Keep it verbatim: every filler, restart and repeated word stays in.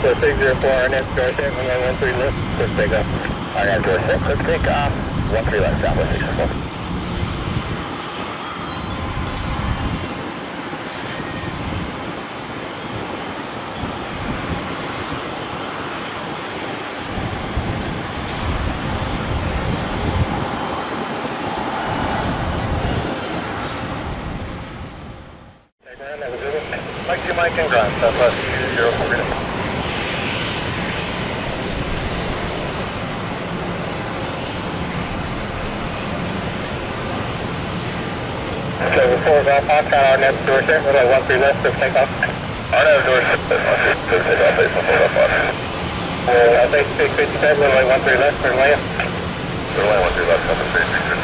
So six zero four, our next Dorset, runway one three left, let's take off. Our next Dorset, let's take off, one three left, Southwest six zero four. Mike two Mike and ground, Southwest two zero four. seven four is off, Fox, our next Dorset, runway one three left, let's take off. Our next Dorset, let's take off, base one four off. Uh, I think six fifty-seven, runway one three left, turn left. Runway one three left, Southwest three three.